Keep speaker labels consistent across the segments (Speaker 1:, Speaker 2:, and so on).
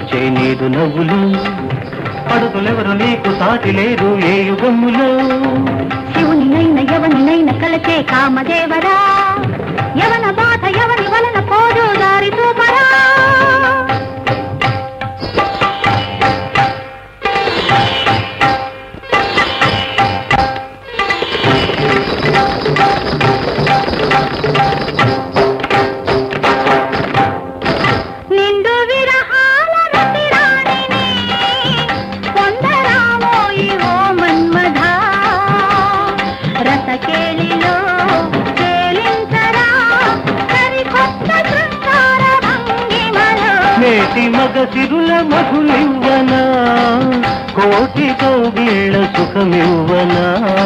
Speaker 1: వచ్చే నీదు నవ్వులు పడుతులెవరు నీకు సాటి లేరు ఏ యుగములో
Speaker 2: శివునినైన ఎవనినైన కలచే కామదేవరా యవన బాధ ఎవని వలన పోదు దారి చూపరా
Speaker 1: మగ సిరుల మధులివ్వనా కోటి కౌగిళ్ళ సుఖమివ్వనా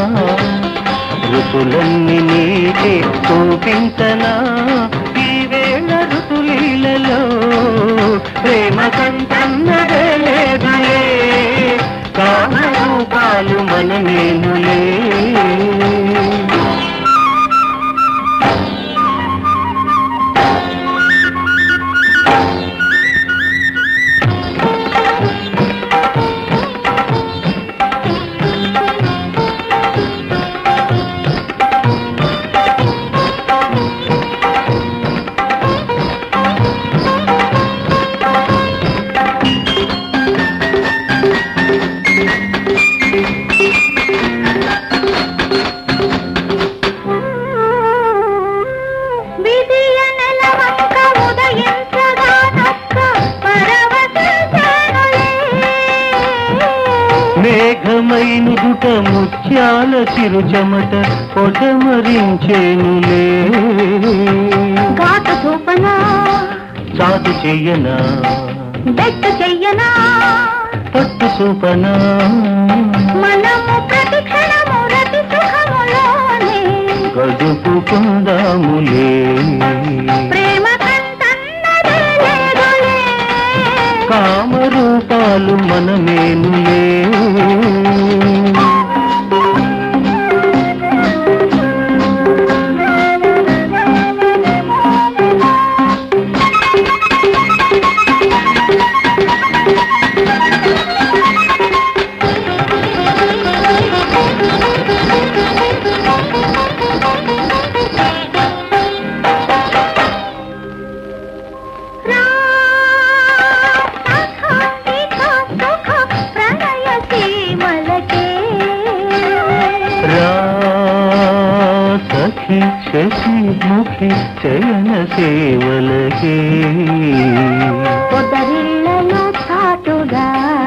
Speaker 1: ఋతులన్నీ నీకే చూపించనా ఈ వేళ ఋతులీలలో ప్రేమ కంటన్నదే లేదులే కామరూపాలు మనమేనులే మేఘమైనుదుట ముత్యాల చిరుచమట పొటమరించేనులే
Speaker 2: గాట చూపనా
Speaker 1: చాటు చెయ్యనా
Speaker 2: బెట్ట చెయ్యనా
Speaker 1: పట్టు చూపనా
Speaker 2: మనము ప్రతి క్షణము రతి సుఖములోనే
Speaker 1: గడుపుకుందాములే
Speaker 2: ప్రేమ కంటన్నదే లేదులే
Speaker 1: కామరూపాలు మనమేనులే శశి ముఖి చయన సేవలకే
Speaker 2: పొదరిళ్ళలో చాటుగా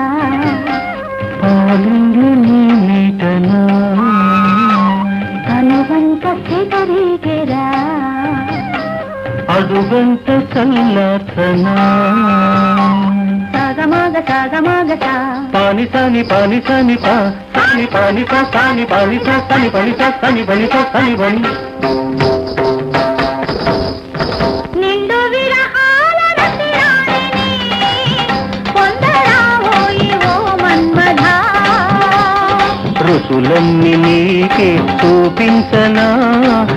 Speaker 1: పాలింగి నీటనా
Speaker 2: కనువంత సిగరిగెరా
Speaker 1: అడుగంత చల్లార్చనా
Speaker 2: సాగమాగ
Speaker 1: పాని సాని పాని సాని పా సాని పాని పా సాని పాని సా సాని పని సా సాని పని సా సాని పని
Speaker 2: నిండు విరహాల రతిరాణిని పొందరావోయి ఓ మన్మధా
Speaker 1: ఋతులన్నీ నీకే చూపించనా